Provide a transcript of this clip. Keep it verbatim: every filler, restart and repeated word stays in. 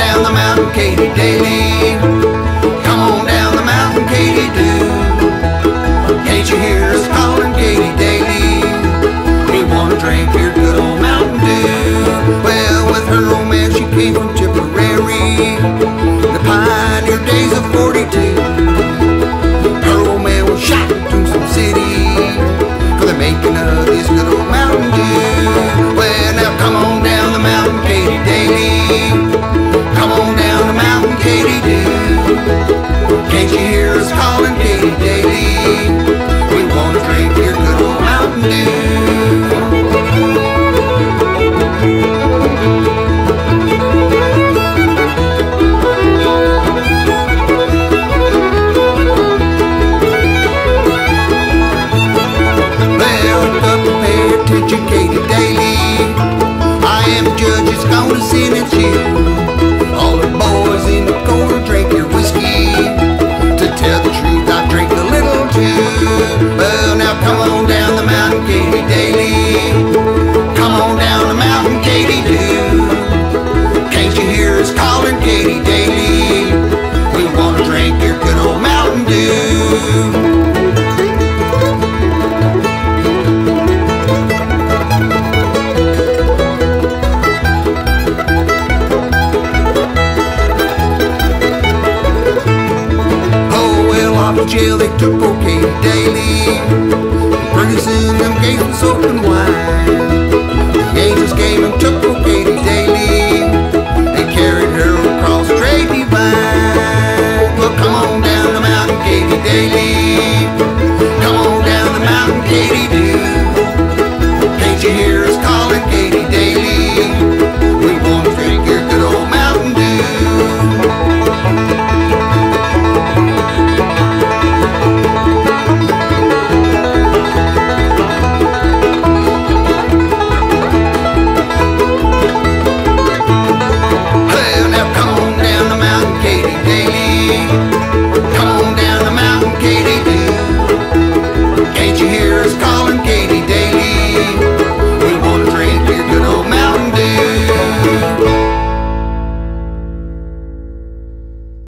down the mountain, Katy Daley. Come on down the mountain, Katy do. Can't you hear us calling, Katy Daley? We wanna drink your good old Mountain Dew. Well, with her romance she came from